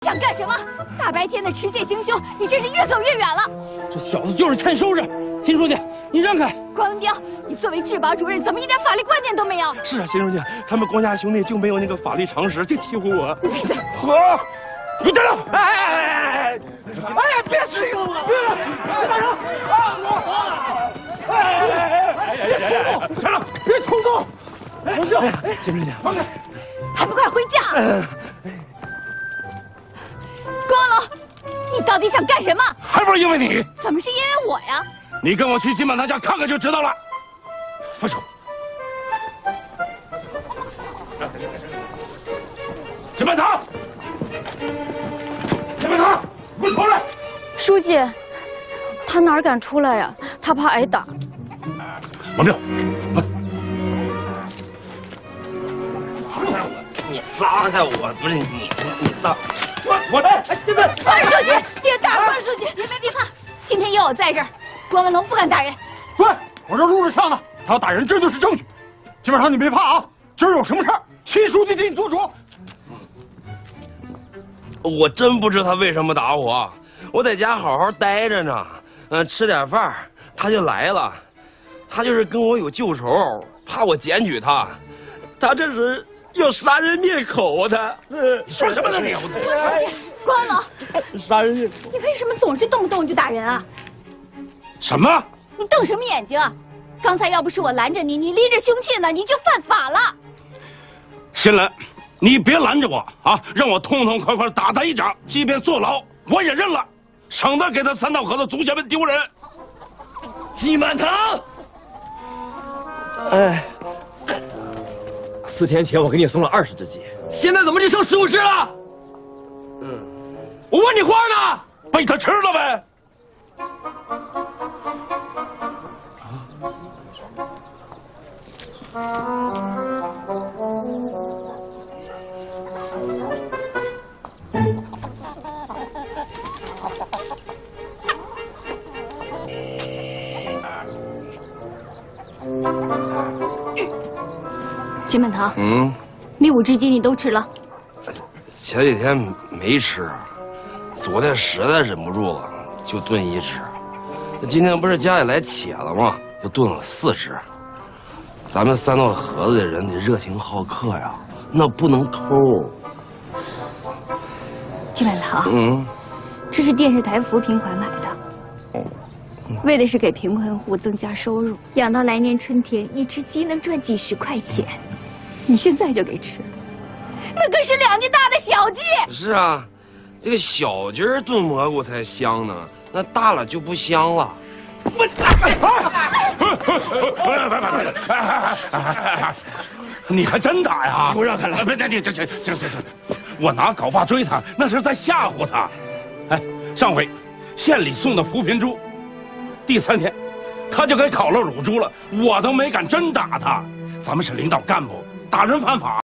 想干什么？大白天的持械行凶，你真是越走越远了。 这小子就是欠收拾。秦书记，你让开！ 关文彪，你作为治保主任，怎么一点法律观念都没有？ 是啊，秦书记，他们光家兄弟就没有那个法律常识，就欺负我。 你闭嘴！ 好，你站住！哎呀，别欺负我！别打人！哎，站住！别冲动！放下！秦书记，放开！ 还不快回家！郭文龙，你到底想干什么？ 还不是因为你？ 怎么是因为我呀？ 你跟我去金满堂家看看就知道了。分手。金满堂，金满堂，滚出来！ 书记，他哪敢出来呀？他怕挨打。 王彪，来。 你撒开我！不是你撒！ 我来！哎，对不对？ 关书记，别打关书记！别怕，今天有我在这儿，关文龙不敢打人。 对，我这录着像呢，他要打人，这就是证据。金满堂，你别怕啊，今儿有什么事儿，秦书记替你做主。 我真不知他为什么打我，我在家好好待着呢，吃点饭，他就来了，他就是跟我有旧仇，怕我检举他，他这是要杀人灭口的。 你说什么呢你？ 关书记，关文龙， 杀人灭口！ 你为什么总是动不动就打人啊？ 什么？ 你瞪什么眼睛啊？刚才要不是我拦着你，你拎着凶器呢，你就犯法了。 新兰，你别拦着我啊！让我痛痛快快打他一掌，即便坐牢我也认了，省得给他三道河的祖先们丢人。 金满堂， 哎 ，4天前我给你送了20只鸡，现在怎么就剩15只了？我问你话呢， 被他吃了呗。 金满堂，那5只鸡你都吃了？ 前几天没吃，昨天实在忍不住了，就炖1只。今天不是家里来且了吗？就炖了4只。咱们3道河子的人得热情好客呀，那不能偷。 金满堂，这是电视台扶贫款买的，为的是给贫困户增加收入，养到来年春天1只鸡能赚几10块钱。你现在就给吃了，那可是2斤大的小鸡。 是啊，这个小鸡儿炖蘑菇才香呢，那大了就不香了。 你还真打呀？ 给我让开了！ 别，你行，我拿镐把追他，那是在吓唬他。哎，上回县里送的扶贫猪，第3天他就给烤了乳猪了，我都没敢真打他。咱们是领导干部，打人犯法。